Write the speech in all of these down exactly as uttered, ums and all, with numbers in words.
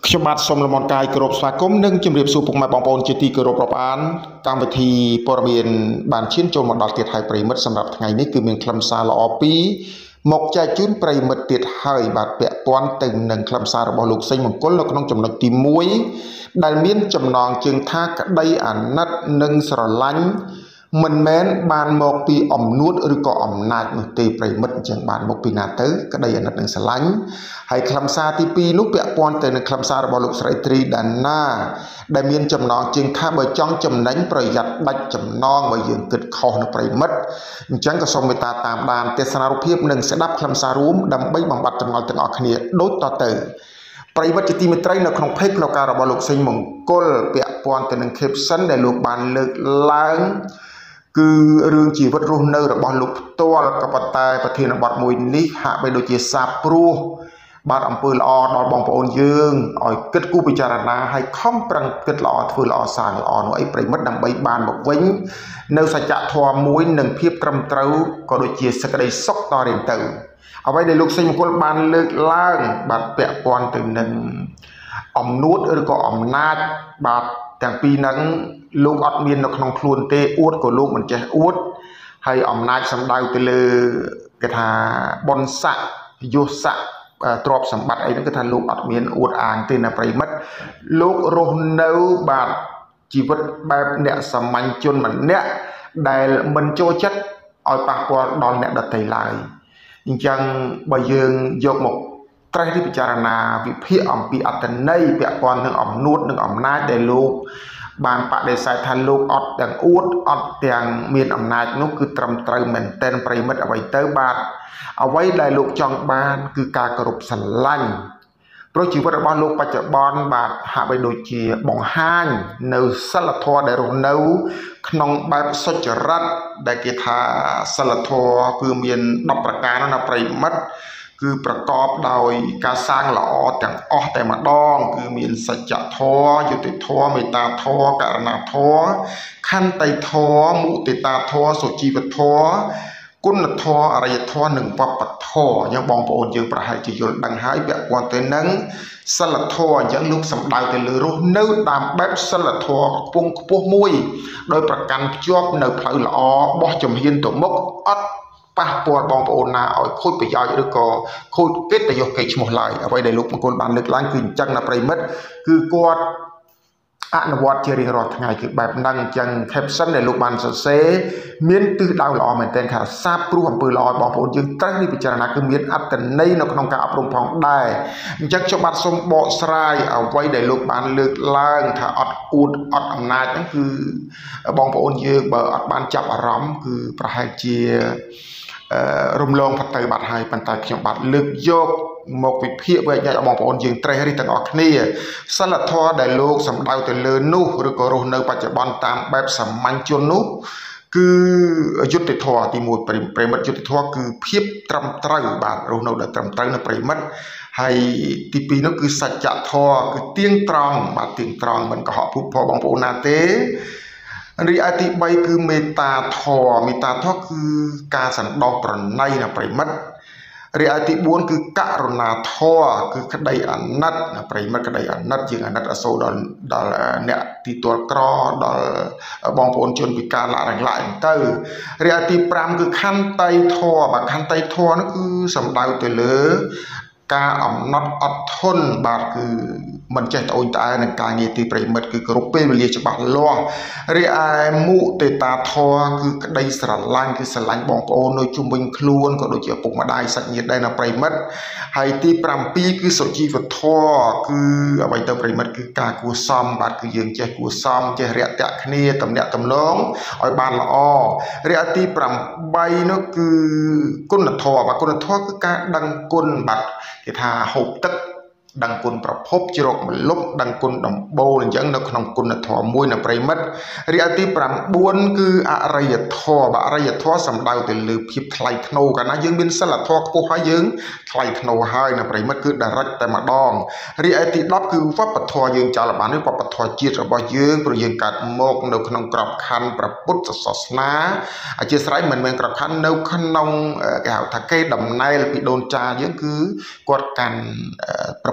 ខ្ញុំបាទសូមលំអរកាយគោរពស្វាគមន៍និងជម្រាបសួរពុកម៉ែបងប្អូនជាទីគោរពរាប់អានកម្មវិធីព័ត៌មានបានឈានចូលមកដល់ទៀតហើយប្រិមិត្តសម្រាប់ថ្ងៃនេះគឺមានខ្លឹមសារល្អពីរមកចែកជូនប្រិមិត្តទៀតហើយបាទពាក់ព័ន្ធទៅនឹងខ្លឹមសាររបស់លោកសេងមង្គលនៅក្នុងចំណុចទីមួយដែលមានចំណងជើងថាក្តីអាណិតនិងស្រឡាញ់មិនមែនបានមកពីអំនួតឬក៏អំណាចនោះទេប្រិមិត្តអញ្ចឹងបានមកពីណាទៅក្តីអាណិតនិងស្រឡាញ់ហើយខ្លឹមសារទីពីរនោះពាក់ព័ន្ធទៅនឹងខ្លឹមសាររបស់លោកស្រីត្រីដាណាដែលមានចំណងជើងថាបើចង់ចំណេញប្រយ័ត្នដាច់ចំណងបើយើងគិតខុសនៅប្រិមិត្តអញ្ចឹងក៏សូមមេត្តាតាមដានទេសនារូបភាពនិងស្ដាប់ខ្លឹមសាររួមដើម្បីបំបត្តិចម្ងល់ទាំងអស់គ្នាដូចតទៅប្រិមិត្តជាទីមេត្រីនៅក្នុងเพจផ្លូវការរបស់លោកសេងមង្គលពាក់ព័ន្ធទៅនឹង caption ដែលលោកបានលើកឡើងគឺរឿងជីវិតរស់នៅរបស់លោកផ្ទាល់ក៏ប៉ុន្តែប្រធានបទមួយនេះហាក់បីដូចជាសាបព្រោះបាទអំពើល្អដល់បងប្អូនយើងឲ្យគិតគូរពិចារណាឲ្យខំប្រឹងគិតល្អធ្វើល្អសាងល្អនោះអីប្រិមិត្តដើម្បីបានមកវិញនៅសច្ចធម៌មួយនិងភាពត្រឹមត្រូវក៏ដូចជាសេចក្តីសុខតរៀងទៅអ្វីដែលលោកសេងមង្គលបានលើកឡើងបាទពាក់ព័ន្ធទៅនឹងអំនួតឬក៏អំណាចបាទទាំងពីរហ្នឹងលោកអត់មាននៅក្នុងខ្លួនទេអួតក៏លោកមិនចេះអួតហើយអំណាចសម្ដៅទៅលើគេថាបុណ្យស័ក្តិយសស័ក្តិទ្រព្យសម្បត្តិអីហ្នឹងគឺថាលោកអត់មានអួតអាងទេណាប្រិមិត្តលោករស់នៅបាទជីវិតបែបអ្នកសាមញ្ញជនម្នាក់ដែលមិនចូលចិត្តឲ្យប៉ះពាល់ដល់អ្នកដទៃឡើយអញ្ចឹងបើយើងយកមកត្រេះរិះពិចារណាវិភាគអំពីអត្តន័យពាក់ព័ន្ធនឹងអំនួតនិងអំណាចដែលលោកបានបដិសេធថាលោកអត់ទាំងអួតអត់ទាំងមានអំណាចនោះគឺត្រឹមត្រូវមែនទែនប្រិមិត្តអ្វីទៅបាទអ្វីដែលលោកចង់បានគឺការគោរពស្រឡាញ់ព្រោះជីវិតរបស់លោកបច្ចុប្បន្នបាទហាក់បីដូចជាបង្ហាញនៅសិលធម៌ដែលរស់នៅក្នុងបែបសុចរិតដែលគេថាសិលធម៌គឺមានដប់ប្រការណាប្រិមិត្តគឺប្រកបដោយការសាងល្អទាំងអស់តែម្ដងគឺមានសច្ចធម៌យុត្តិធម៌មេត្តាធម៌ករុណាធម៌ខន្តីធម៌មុទិតាធម៌សុជីវធម៌គុណធម៌អរិយធម៌និងវប្បធម៌អញ្ចឹងបងប្អូនយើងប្រហែលជាយល់ដឹងហើយពាក់ព័ន្ធទៅនឹងសិលធម៌អញ្ចឹងលោកសំដៅទៅលើរស់នៅតាមបែបសិលធម៌ខ្ពង់ខ្ពស់មួយដោយប្រកាន់ភ្ជាប់នៅផ្លូវល្អបោះជំហានទៅមុខអត់ប៉ះពាល់បងប្អូនណាឲ្យខូចប្រយោជន៍ឬក៏ខូចកិត្តិយសកេរ្តិ៍ឈ្មោះឡើយអ្វីដែលលោកមង្គលបានលើកឡើងគឺអញ្ចឹងណាប្រិមិត្តគឺគាត់អនុវត្តជារៀងរាល់ថ្ងៃគឺបែបហ្នឹងអញ្ចឹង caption ដែលលោកបានសរសេរមានទិសដៅល្អមែនទែនថាសាបព្រោះអំពើល្អបងប្អូនយើងត្រូវនេះពិចារណាគឺមានអត្តន័យនៅក្នុងការអប់រំផងដែរអញ្ចឹងខ្ញុំបាទសូមបកស្រាយអ្វីដែលលោកបានលើកឡើងថាអត់អួតអត់អំណាចហ្នឹងគឺបងប្អូនយើងបើអត់បានចាប់អារម្មណ៍គឺប្រហែលជារំលងផុតទៅបាត់ហើយប៉ុន្តែខ្ញុំបាទលើកយកមកវិភាគវិញ្ញាណបងប្អូនយើងត្រេះរិះទាំងអស់គ្នាសិលធម៌ដែលលោកសម្ដៅទៅលើនោះឬក៏រស់នៅបច្ចុប្បន្នតាមបែបសាមញ្ញជននោះគឺយុត្តិធម៌ទីមួយប្រិមិត្តយុត្តិធម៌គឺភាពត្រឹមត្រូវបាទរស់នៅដែលត្រឹមត្រូវនៅប្រិមិត្តហើយទីពីរនោះគឺសច្ចធម៌គឺទៀងត្រង់បាទទៀងត្រង់មិនកុហកពុតផងបងប្អូនណាទេរីឯទីបីគឺមេត្តាធម៌មេត្តាធម៌គឺការសន្តោសប្រណីណាប្រិមិត្តរីឯទីបួនគឺករុណាធម៌គឺក្តីអាណិតណាប្រិមិត្តក្តីអាណិតយើងអាណិតអសូរដល់ដល់អ្នកទីទាល់ក្រដល់បងប្អូនជនពិការលក្ខណៈឡាយទៅរីឯទីប្រាំគឺខន្តីធម៌បាទខន្តីធម៌នោះគឺសំដៅទៅលើការអំណត់អត់ធន់បាទគឺមិនចេះត្អូញត្អែនឹងការងារទីប្រិមិត្តគឺគោរពពេលវេលាច្បាស់លាស់រីឯមុទិតាធម៌គឺក្តីស្រឡាញ់គឺស្រឡាញ់បងប្អូននៅជុំវិញខ្លួនក៏ដូចជាឪពុកម្ដាយសាច់ញាតិដែរណាប្រិមិត្តហើយទីប្រាំពីរគឺសុជីវធម៌គឺអ្វីទៅប្រិមិត្តគឺការគួសមបាទគឺយើងចេះគួសមចេះរាក់ទាក់គ្នាតំណាក់តំណងឲ្យបានល្អរីឯទីប្រាំបីនោះគឺគុណធម៌បាទគុណធម៌គឺការដឹងគុណបាទគេថាហូបទឹកដឹងគុណប្រភពជ្រកម្លប់ដឹងគុណដំបូលអញ្ចឹងនៅក្នុងគុណធម៌មួយនៅប្រិមិត្តរីឯទីប្រាំបួនគឺអរិយធម៌បាទអរិយធម៌សំដៅទៅលើភាពថ្លៃថ្នូរកាលណាយើងមានសិលធម៌ខ្ពស់ហើយយើងថ្លៃថ្នូរហើយនៅប្រិមិត្តគឺដារិចតែម្ដងរីឯទីដប់គឺវប្បធម៌យើងចោលបាននេះវប្បធម៌ជាតិរបស់យើងព្រោះយើងកើតមកនៅក្នុងក្របខ័ណ្ឌព្រះពុទ្ធសាសនាអធិស្ឋានមិនមែនក្របខ័ណ្ឌនៅក្នុងគេហៅថាគេដំណែលពីដូនចាយើងគឺគាត់កាន់ព្រះ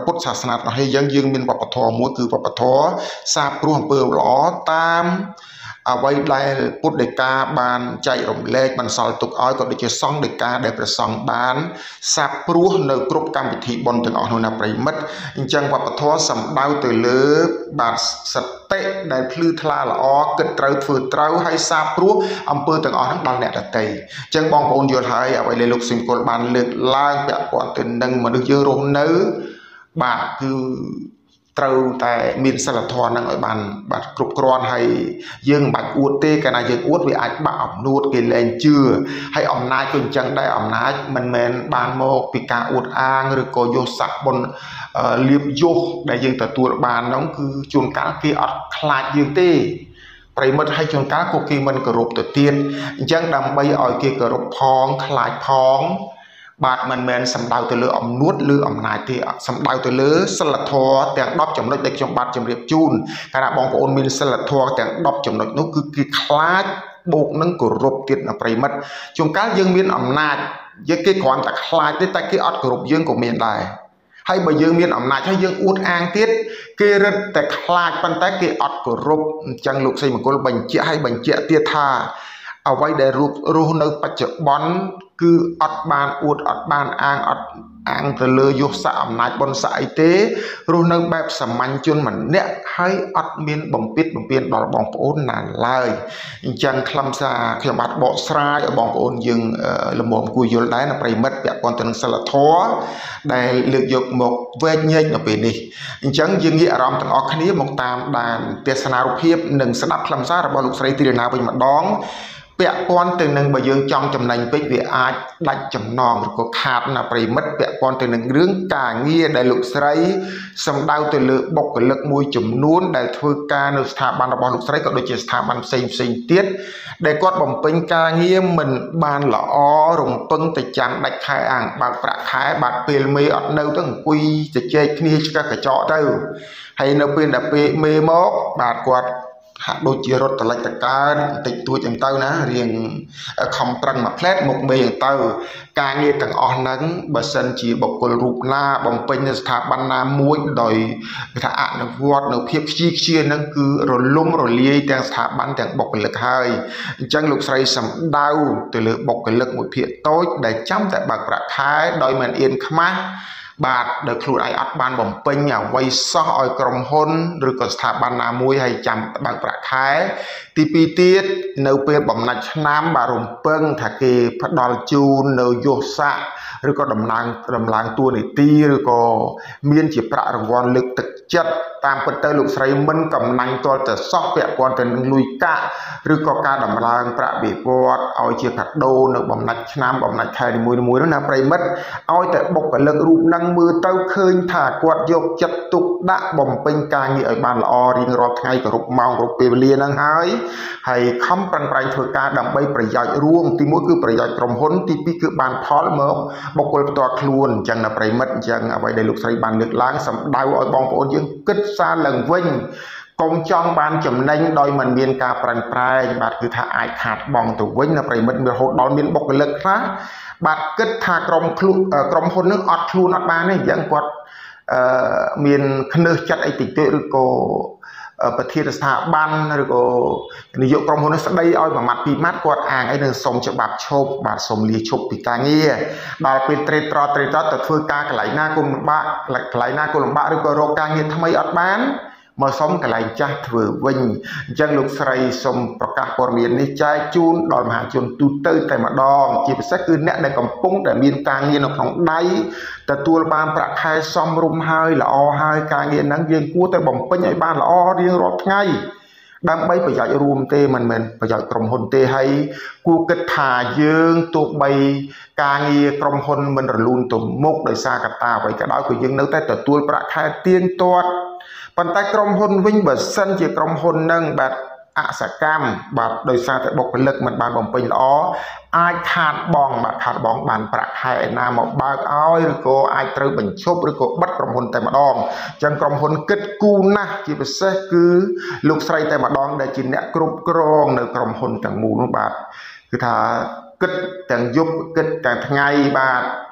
ពុទ្ធសាសនាហើយយើងយើងមានវប្បធម៌មួយគឺវប្បធម៌សាបព្រោះអំពើល្អតាមអ្វីដែលពុទ្ធដីកាបានចែករំលែកបន្សល់ទុកឲ្យក៏ដូចជាសង្ឃដីកាដែលព្រះសង្ឃបានសាបព្រោះនៅគ្រប់កម្មវិធីបុណ្យទាំងអស់នោះណាប្រិមិត្តអញ្ចឹងវប្បធម៌សំដៅទៅលើបាទសតិដែលភ្លឺថ្លាល្អគិតត្រូវធ្វើត្រូវហើយសាបព្រោះអំពើទាំងអស់ហ្នឹងដល់អ្នកដទៃអញ្ចឹងបងប្អូនយល់ហើយអ្វីដែលលោកសិមគុលបានលើកឡើងពាក់ព័ន្ធទៅនឹងមនុស្សយើងរស់នៅបាទគឺត្រូវតែមានសិលធម៌ហ្នឹងឲ្យបានបាទគ្រប់គ្រាន់ហើយយើងមិនបាច់អួតទេកាលណាយើងអួតវាអាចបាក់អំនួតគេលែងជឿហើយអំណាចក៏អញ្ចឹងដែរអំណាចមិនមែនបានមកពីការអួតអាងឬក៏យកស័ក្តិបុណ្យលៀបយសដែលយើងទទួលបានហ្នឹងគឺជួនកាលគេអត់ខ្លាចយើងទេប្រិមិត្តឲ្យជួនកាលក៏គេមិនគោរពទៅទៀតអញ្ចឹងដើម្បីឲ្យគេគោរពផងខ្លាចផងបាទមិនមែនសំដៅទៅលើអំនួតឬអំណាចទេសំដៅទៅលើសិលធម៌ទាំងដប់ចំណុចដែលខ្ញុំបាទជម្រាបជូនកាលណាបងប្អូនមានសិលធម៌ទាំងដប់ចំណុចនោះគឺគេខ្លាចបូកនឹងគោរពទៀតណាប្រិមិត្តជួនកាលយើងមានអំណាចយើងគេគ្រាន់តែខ្លាចទេតែគេអត់គោរពយើងក៏មានដែរហើយបើយើងមានអំណាចហើយយើងអួតអាងទៀតគេរឹតតែខ្លាចប៉ុន្តែគេអត់គោរពអញ្ចឹងលោកសីមង្គលបញ្ជាក់ឲ្យបញ្ជាក់ទៀតថាអ្វីដែលរូបរស់នៅបច្ចុប្បន្នគឺអត់បានអួតអត់បានអាងអត់អាងទៅលើយុស័កអំណាចបុណ្យស័ក្តិអីទេរស់នៅបែបសាមញ្ញជនម្នាក់ហើយអត់មានបំពេញបំពេញដល់បងប្អូនណាឡើយអញ្ចឹងខ្លឹមសារខ្ញុំបាទបកស្រាយឲ្យបងប្អូនយើងលំមគួរយល់ដែរណាប្រិមិត្តពាក់ព័ន្ធទៅនឹងសិលធម៌ដែលលើកយកមកវែកញែកនៅពេលនេះអញ្ចឹងយើងងាកអារម្មណ៍ទាំងអស់គ្នាមកតាមដានទេសនារូបភាពនិងស្ដាប់ខ្លឹមសាររបស់លោកស្រីទីរណាវិញម្ដងពាក់ព័ន្ធទៅនឹងបើយើងចង់ចំណេញពេកវាអាចដាច់ចំណងឬក៏ខាតណាប្រិមិត្តពាក់ព័ន្ធទៅនឹងរឿងការងារដែលលោកស្រីសំដៅទៅលើបុគ្គលិកមួយចំនួនដែលធ្វើការនៅស្ថាប័នរបស់លោកស្រីក៏ដូចជាស្ថាប័នផ្សេងផ្សេងទៀតដែលគាត់បំពេញការងារមិនបានល្អរំពឹងតែចាំដាច់ខែអាងបើកប្រាក់ខែបាត់ពេលមេអត់នៅទៅអង្គុយជជែកគ្នាឆ្កឹះកញ្ចក់ទៅហើយនៅពេលដែលពេលមេមកបាទគាត់ហាក់ដូចជារត់តលិចតកើបន្តិចតួចអញ្ចឹងទៅណារៀងខំប្រឹងមួយផ្លែតមុខមេអញ្ចឹងទៅការងារទាំងអស់ហ្នឹងបើសិនជាបុគ្គលរូបណាបំពេញនៅស្ថាប័នណាមួយដោយគេថាអនុវត្តនៅភាពខ្ជិលខ្ជាហ្នឹងគឺរលំរលាយទាំងស្ថាប័នទាំងបុគ្គលិកហើយអញ្ចឹងលោកស្រីសំដៅទៅលើបុគ្គលិកមួយភាគតូចដែលចាំតែបើកប្រាក់ខែដោយមិនអៀនខ្មាស់បាទដោយខ្លួនឯងអត់បានបំពេញអ្វីសោះឲ្យក្រុមហ៊ុនឬក៏ស្ថាប័នណាមួយឲ្យចាំបើកប្រាក់ខែទីពីរទៀតនៅពេលបំណាច់ឆ្នាំបាទរំពឹងថាគេផ្ដល់ជូននៅយុស័កឬក៏តំណាងដំឡើងតួនាទីឬក៏មានជាប្រាក់រង្វាន់លើកទឹកចិត្តតាមពិតទៅលោកស្រីមិនកំណាញ់ទាល់តែសោះពាក់ព័ន្ធទៅនឹងលុយកាក់ឬក៏ការដំឡើងប្រាក់បៀវត្សឲ្យជាកាដូនៅបំណាច់ឆ្នាំបំណាច់ខែនីមួយៗនោះណាប្រិមិត្តឲ្យតែបុគ្គលិករូបហ្នឹងមើលទៅឃើញថាគាត់យកចិត្តទុកដាក់បំពេញការងារឲ្យបានល្អរៀងរាល់ថ្ងៃគ្រប់ម៉ោងគ្រប់ពេលវេលាហ្នឹងហើយហើយខំប្រឹងប្រែងធ្វើការដើម្បីប្រយោជន៍រួមទីមួយគឺប្រយោជន៍ក្រុមហ៊ុនទីពីរគឺបានផលមកបុគ្គលផ្ទាល់ខ្លួនអញ្ចឹងណាប្រិមិត្តអញ្ចឹងអ្វីដែលលោកស្រីបានលើកឡើងសម្ដៅឲ្យបងប្អូនយើងគិតសារឡើងវិញកុំចង់បានចំណេញដោយមិនមានការប្រឹងប្រែងបាទគឺថាអាចខាតបង់ទៅវិញណាប្រិមិត្តមានរហូតដល់មានបុគ្គលិកខ្លះបាទគិតថាក្រុមខ្លួនក្រុមហ៊ុននឹងអត់ខ្លួនអត់បានទេអញ្ចឹងគាត់អឺមានខ្នើសចិត្តអីតិចតួចឬក៏ប្រធានស្ថាប័នឬក៏នាយកក្រុមហ៊ុននេះស្ដីឲ្យមួយម៉ាត់ពីរម៉ាត់គាត់អាងអីនឹងសុំច្បាប់ឈប់បាទសុំលាឈប់ពីការងារដល់ពេលត្រេតត្រត្រេតត្រទៅធ្វើការកន្លែងណាក៏លំបាកកន្លែងណាក៏លំបាកឬក៏រកការងារថ្មីអត់បានមកសុំកន្លែងចាស់ធ្វើវិញអញ្ចឹងលោកស្រីសូមប្រកាសព័ត៌មាននេះចែកជូនដល់មហាជនទូទៅតែម្ដងជាពិសេសគឺអ្នកដែលកំពុងតែមានការងារនៅក្នុងដៃទទួលបានប្រាក់ខែសមរម្យហើយល្អហើយការងារហ្នឹងយើងគួរតែបំពេញឲ្យបានល្អរៀងរាល់ថ្ងៃដើម្បីប្រយោជន៍រួមទេមិនមែនប្រយោជន៍ក្រុមហ៊ុនទេហើយគួរគិតថាយើងទោះបីការងារក្រុមហ៊ុនមិនរលូនទៅមុខដោយសារកត្តាអ្វីក៏ដោយក៏យើងនៅតែទទួលប្រាក់ខែទៀងទាត់ប៉ុន្តែក្រុមហ៊ុនវិញបើសិនជាក្រុមហ៊ុននឹងបាទអសកម្មបាទដោយសារតែបុគ្គលិកមិនបានបំពេញល្អអាចខាតបង់បាទខាតបង់បានប្រាក់ខែឯណាមកបើកឲ្យឬក៏អាចត្រូវបញ្ឈប់ឬក៏បិទក្រុមហ៊ុនតែម្ដងអញ្ចឹងក្រុមហ៊ុនគិតគូរណាស់ជាពិសេសគឺលោកស្រីតែម្ដងដែលជាអ្នកគ្រប់គ្រងនៅក្រុមហ៊ុនទាំងមូលនោះបាទគឺថាគិតទាំងយប់គិតទាំងថ្ងៃបាទ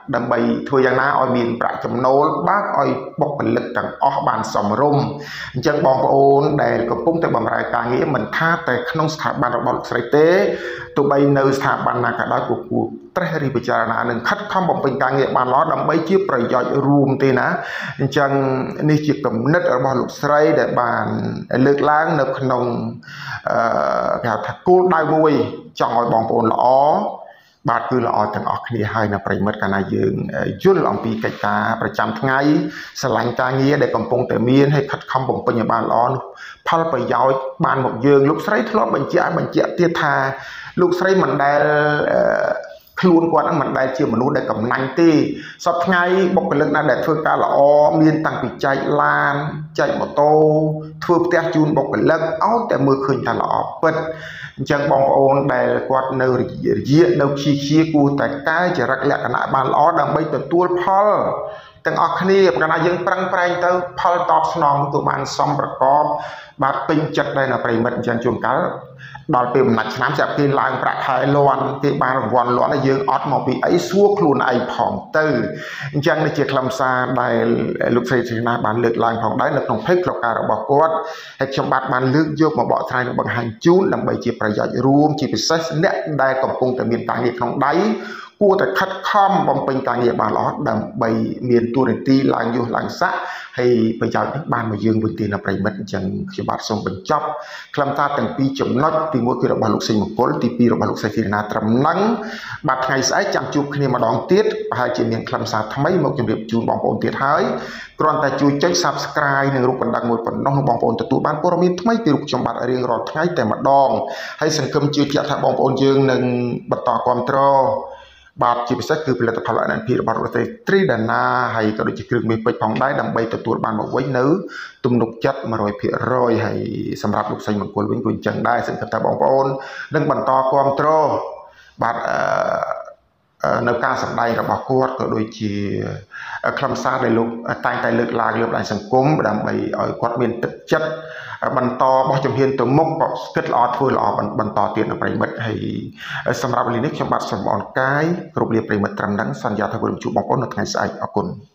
ដើម្បីធ្វើយ៉ាងណាឲ្យមានប្រាក់ចំណូលបើកឲ្យបុគ្គលិកទាំងអស់បានសមរម្យអញ្ចឹងបងប្អូនដែលកំពុងតែបម្រើការងារមិនថាតែក្នុងស្ថាប័នរបស់លោកស្រីទេទោះបីនៅស្ថាប័នណាក៏ដោយគួរត្រេះរិះពិចារណានិងខិតខំបំពេញការងារបានល្អដើម្បីជាប្រយោជន៍រួមទេណាអញ្ចឹងនេះជាគំនិតរបស់លោកស្រីដែលបានលើកឡើងនៅក្នុងអឺគេហៅថាគោលដៅមួយចង់ឲ្យបងប្អូនល្អបាទគឺល្អទាំងអស់គ្នាហើយនៅប្រិមិត្តកាលណាយើងយល់អំពីកិច្ចការប្រចាំថ្ងៃស្រឡាញ់ការងារដែលកំពុងតែមានហើយខិតខំបំពេញឲ្យបានល្អនោះផលប្រយោជន៍បានមកយើងលោកស្រីធ្លាប់បញ្ជាក់បញ្ជាក់ទៀតថាលោកស្រីមិនដែលខ្លួនគាត់ហ្នឹងមិនដែលជាមនុស្សដែលកំណាញ់ទេសពថ្ងៃបុគ្គលិកណាដែលធ្វើការល្អមានតាំងពីចែកឡានចែកម៉ូតូធ្វើផ្ទះជូនបុគ្គលិកឲ្យតែមើលឃើញថាល្អពិតអញ្ចឹងបងប្អូនដែលគាត់នៅរយានៅខ្ជិលខ្ជាគួរតែកែចរិតលក្ខណៈបានល្អដើម្បីទទួលផលទាំងអស់គ្នាកាលណាយើងប្រឹងប្រែងទៅផលតបស្នងទៅបានសមប្រកបបាទពេញចិត្តដែរណាប្រិមិត្តអញ្ចឹងជួនកាលដល់ពេលបំណាច់ឆ្នាំចាប់គេឡើងប្រាក់ខែលាន់គេបានរង្វាន់លាន់យើងអត់មកពីអីសួរខ្លួនឯងផងទៅអញ្ចឹងនេះជាខ្លឹមសារដែលលោកស្រីសេនាបានលើកឡើងផងដែរនៅក្នុង page ផ្លូវការរបស់គាត់ហើយខ្ញុំបាទបានលើកយកមកបកស្រាយនិងបង្ហាញជូនដើម្បីជាប្រយោជន៍រួមជាពិសេសអ្នកដែលកំពុងតែមានការងារក្នុងដៃគួរតែខិតខំបំពេញការងារបានល្អដើម្បីមានតួនាទីឡើងយុះឡើងស័ក្តិហើយប្រយោជន៍នេះបានមកយើងវិញទីនៅប្រិមិត្តអញ្ចឹងខ្ញុំបាទសូមបញ្ចប់ខ្លឹមសារទាំងពីរចំណុចទីមួយគឺរបស់លោកសេងមង្គលទីពីររបស់លោកស្រីធីរណាត្រឹមហ្នឹងបាទថ្ងៃស្អែកចាំជួបគ្នាម្ដងទៀតប្រហែលជាមានខ្លឹមសារថ្មីមកជម្រាបជូនបងប្អូនទៀតហើយគ្រាន់តែជួយចុច Subscribe និងរូបបណ្ដឹងមួយប៉ុណ្ណោះនឹងបងប្អូនទទួលបានព័ត៌មានថ្មីពីរូបខ្ញុំបាទរៀងរាល់ថ្ងៃតែម្ដងហើយសង្ឃឹមជឿជាក់ថាបងប្អូនយើងនឹងបន្តគាំទ្របាទជាពិសេសគឺផលិតផល en en pi របស់រដ្ឋាភិបាល Tridana ហើយក៏ដូចជាគ្រឿងមេពេជ្រផងដែរដើម្បីទទួលបានមកវិញនៅទំនុកចិត្ត one hundred percent ហើយសម្រាប់លោកស្រីមង្គលវិញក៏អញ្ចឹងដែរសង្ឃឹមថាបងប្អូននឹងបន្តគាំទ្របាទនៅការសម្ដែងរបស់គាត់ក៏ដូចជាខ្លឹមសារដែលលោកតែងតែលើកឡើងលើបណ្ដាញសង្គមដើម្បីឲ្យគាត់មានទឹកចិត្តបន្តបោះជំហានទៅមុខក៏គិតល្អធ្វើល្អបន្តទៀតនៅប្រិមិត្តហើយសម្រាប់វេលានេះខ្ញុំបាទសូមអរកាយគ្រប់លាប្រិមិត្តត្រឹមហ្នឹងសន្យាថាវិលជួបបងប្អូននៅថ្ងៃស្អែកអរគុណ